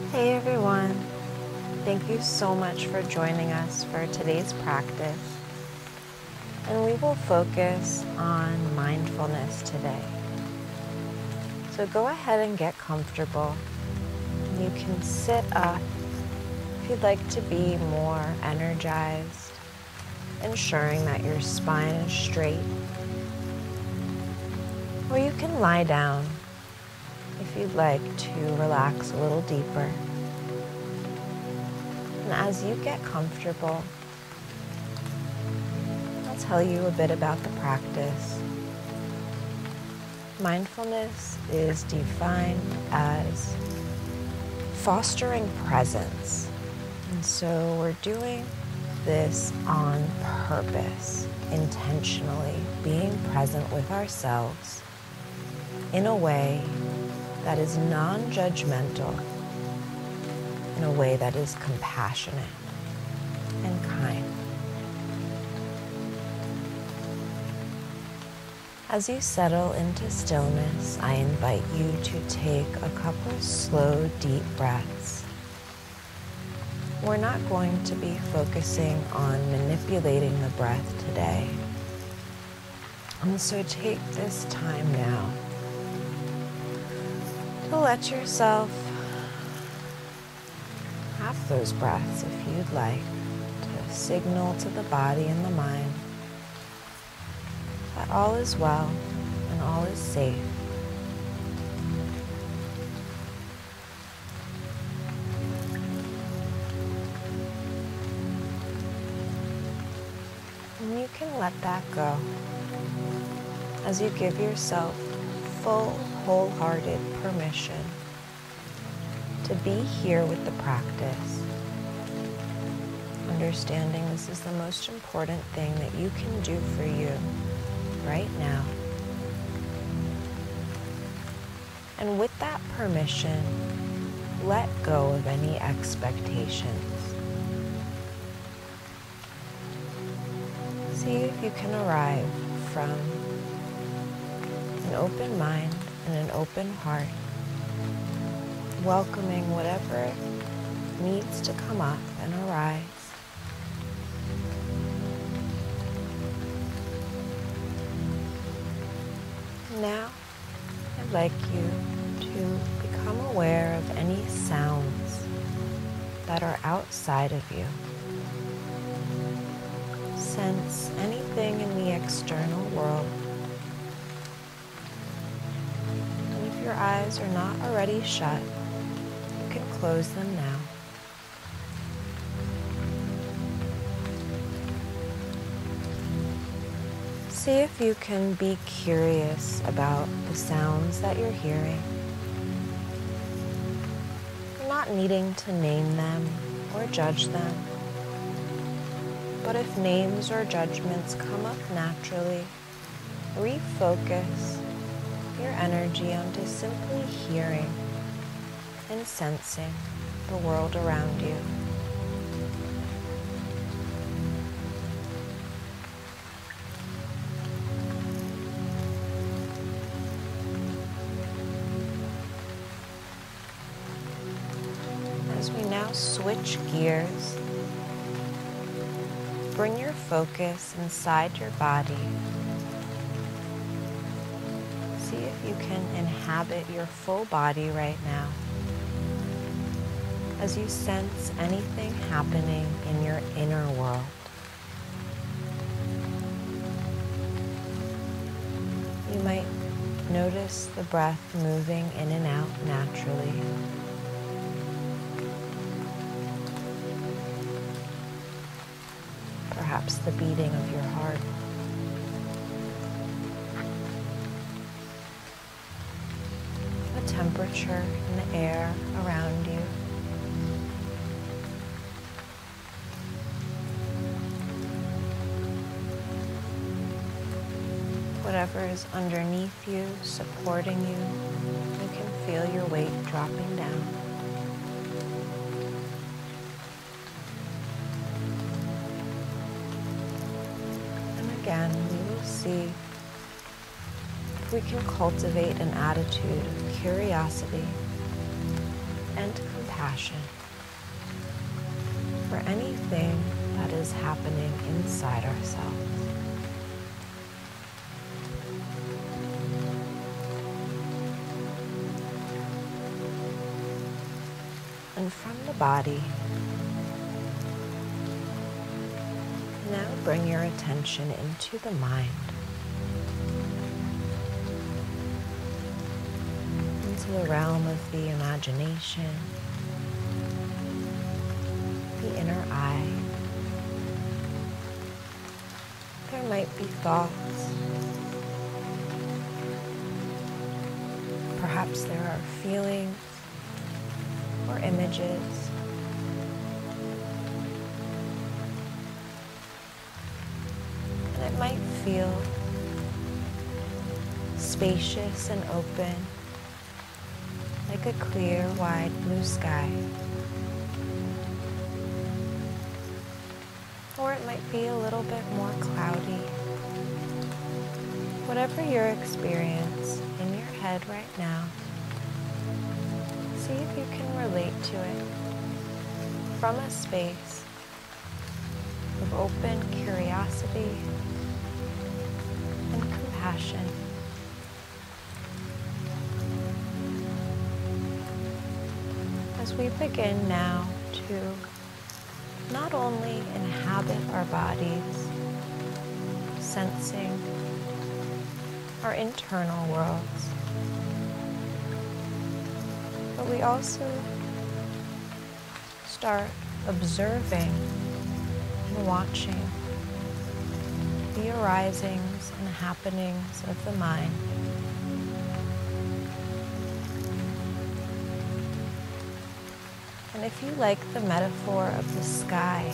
Hey everyone, thank you so much for joining us for today's practice. And we will focus on mindfulness today. So go ahead and get comfortable. You can sit up if you'd like to be more energized, ensuring that your spine is straight. Or you can lie down if you'd like to relax a little deeper. And as you get comfortable, I'll tell you a bit about the practice. Mindfulness is defined as fostering presence. And so we're doing this on purpose, intentionally being present with ourselves in a way that is non-judgmental, in a way that is compassionate and kind. As you settle into stillness, I invite you to take a couple slow, deep breaths. We're not going to be focusing on manipulating the breath today. And so take this time now to let yourself have those breaths if you'd like, to signal to the body and the mind that all is well and all is safe. And you can let that go as you give yourself full, wholehearted permission to be here with the practice, understanding this is the most important thing that you can do for you right now. And with that permission, let go of any expectations. See if you can arrive from an open mind and an open heart, welcoming whatever needs to come up and arise. Now, I'd like you to become aware of any sounds that are outside of you. Sense anything in the external world. And if your eyes are not already shut, you can close them now. See if you can be curious about the sounds that you're hearing. You're not needing to name them or judge them, but if names or judgments come up naturally, refocus your energy onto simply hearing and sensing the world around you. As we now switch gears, bring your focus inside your body. See if you can inhabit your full body right now as you sense anything happening in your inner world. You might notice the breath moving in and out naturally. Perhaps the beating of your heart. The temperature in the air around you. Whatever is underneath you, supporting you, you can feel your weight dropping down. Again, we will see if we can cultivate an attitude of curiosity and compassion compassion for anything that is happening inside ourselves. And from the body, now bring your attention into the mind, into the realm of the imagination, the inner eye. There might be thoughts. Perhaps there are feelings or images. And it might feel spacious and open, like a clear, wide blue sky. Or it might be a little bit more cloudy. Whatever your experience in your head right now, see if you can relate to it from a space of open curiosity and compassion. As we begin now to not only inhabit our bodies, sensing our internal worlds, but we also start observing and watching the arisings and happenings of the mind. And if you like the metaphor of the sky,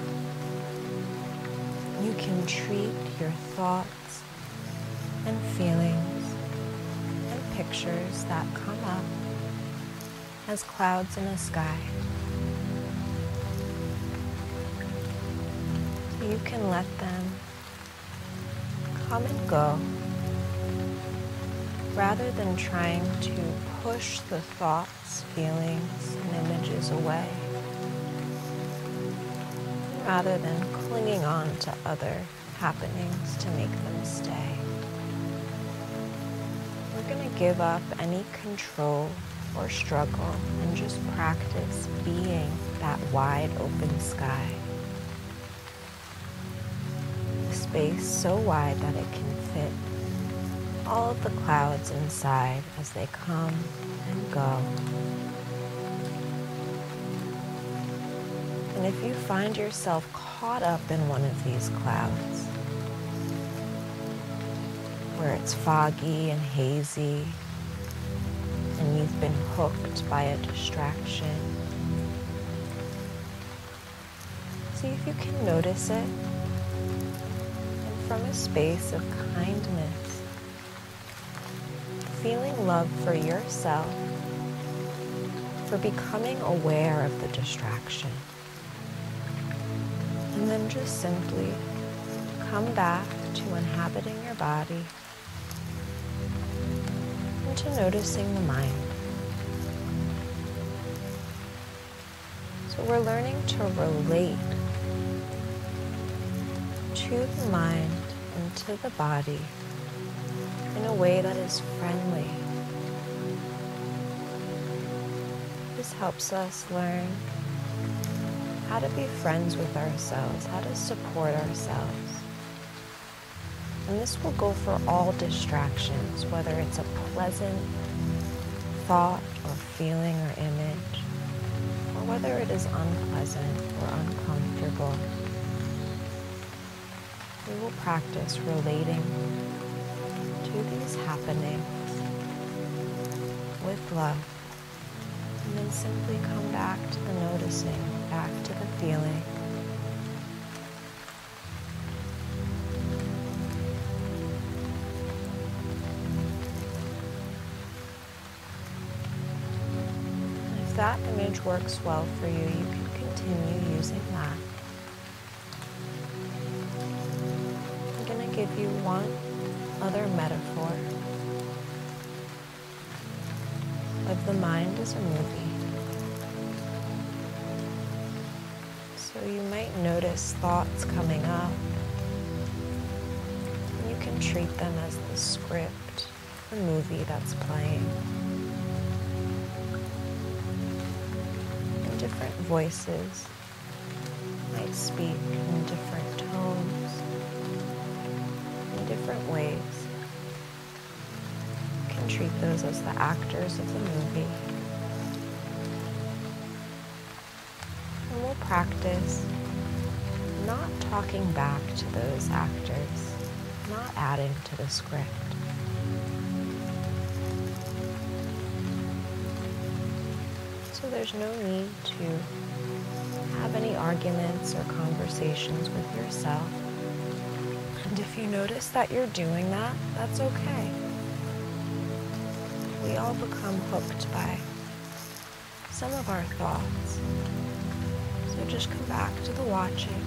you can treat your thoughts and feelings and pictures that come up as clouds in a sky. You can let them come and go rather than trying to push the thoughts, feelings, and images away, rather than clinging on to other happenings to make them stay. We're going to give up any control or struggle and just practice being that wide open sky. A space so wide that it can fit all of the clouds inside as they come and go. And if you find yourself caught up in one of these clouds, where it's foggy and hazy, and you've been hooked by a distraction, see if you can notice it, and from a space of kindness, feeling love for yourself, for becoming aware of the distraction. And then just simply come back to inhabiting your body and to noticing the mind. So we're learning to relate to the mind and to the body in a way that is friendly. This helps us learn how to be friends with ourselves, how to support ourselves. And this will go for all distractions, whether it's a pleasant thought or feeling or image, or whether it is unpleasant or uncomfortable. We will practice relating to these happenings with love, and then simply come back to the noticing, back to the feeling. And if that image works well for you, you can continue using that. I'm going to give you one other metaphor of the mind as a movie. So you might notice thoughts coming up. You can treat them as the script, the movie that's playing. And different voices might speak in different tones, in different ways. You can treat those as the actors of the movie. And we'll practice not talking back to those actors, not adding to the script. So there's no need to have any arguments or conversations with yourself. And if you notice that you're doing that, that's okay. We all become hooked by some of our thoughts. So just come back to the watching.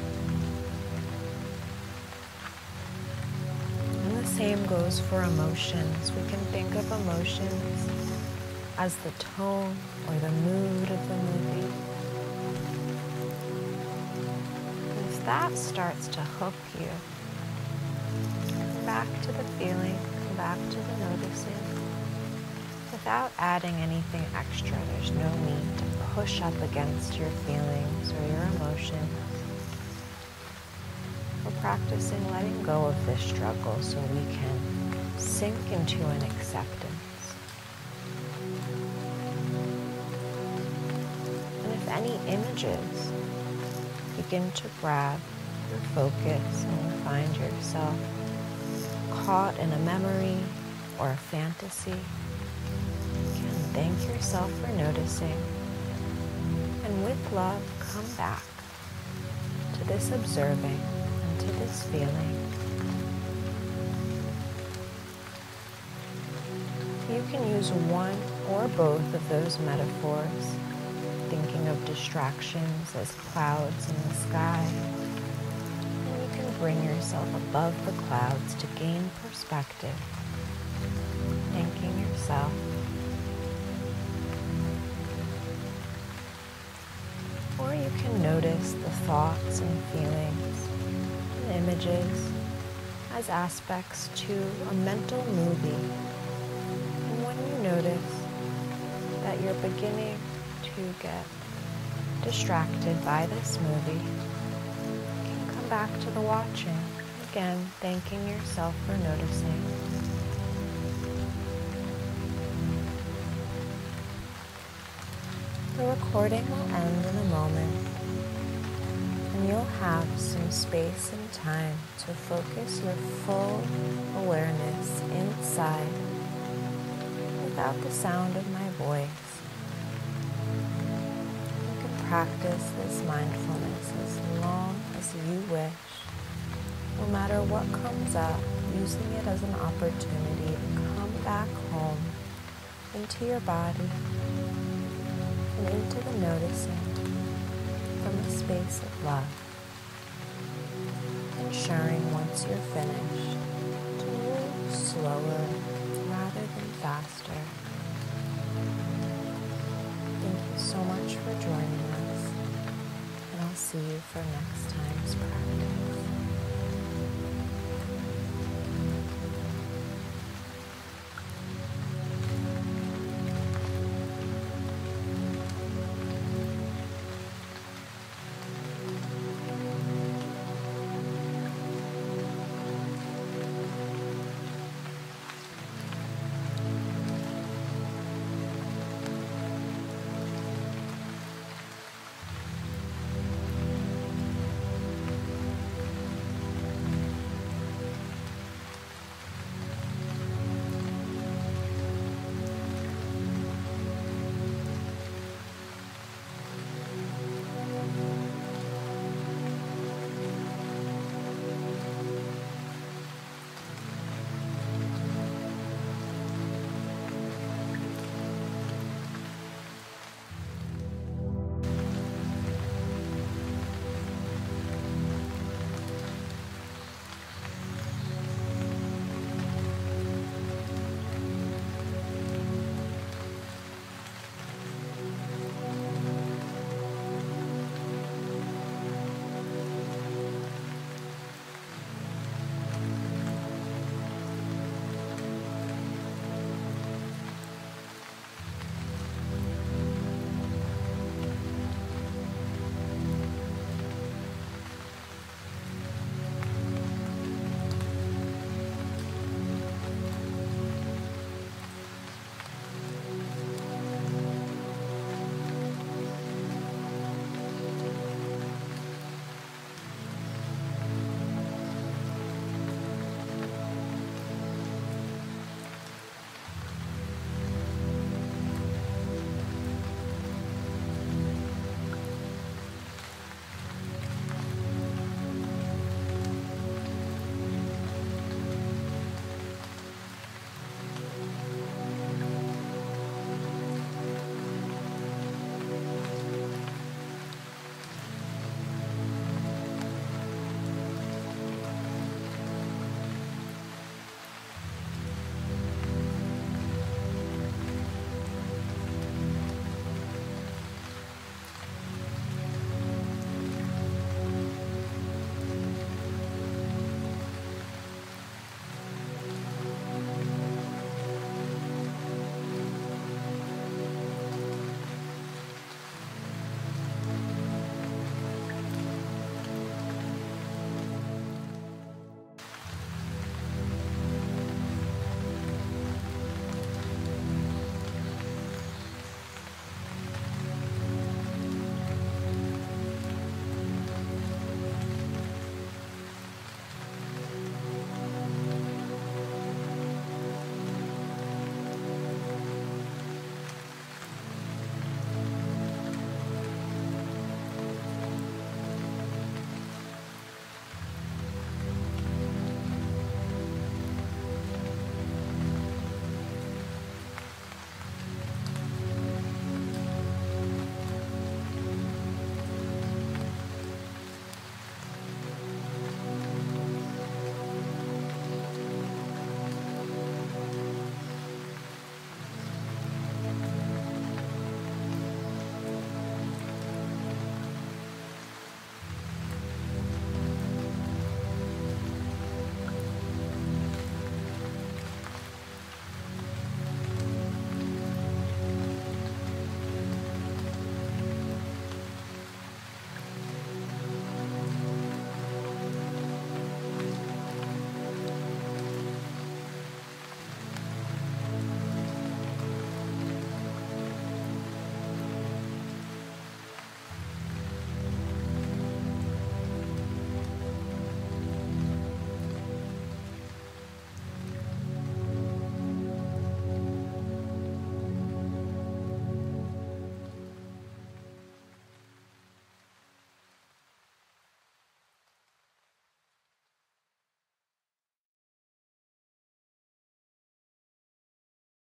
And the same goes for emotions. We can think of emotions as the tone or the mood of the movie. And if that starts to hook you, come back to the feeling, come back to the noticing. Without adding anything extra, there's no need to push up against your feelings or your emotions. We're practicing letting go of this struggle so we can sink into an acceptance. And if any images begin to grab your focus and you find yourself caught in a memory or a fantasy, thank yourself for noticing, and with love, come back to this observing and to this feeling. You can use one or both of those metaphors, thinking of distractions as clouds in the sky, and you can bring yourself above the clouds to gain perspective, thanking yourself. Or you can notice the thoughts and feelings and images as aspects to a mental movie. And when you notice that you're beginning to get distracted by this movie, you can come back to the watching, again thanking yourself for noticing. The recording will end in a moment, and you'll have some space and time to focus your full awareness inside without the sound of my voice. You can practice this mindfulness as long as you wish, no matter what comes up, using it as an opportunity to come back home into your body, into the noticing from a space of love, ensuring once you're finished to move slower rather than faster. Thank you so much for joining us, and I'll see you for next time's practice.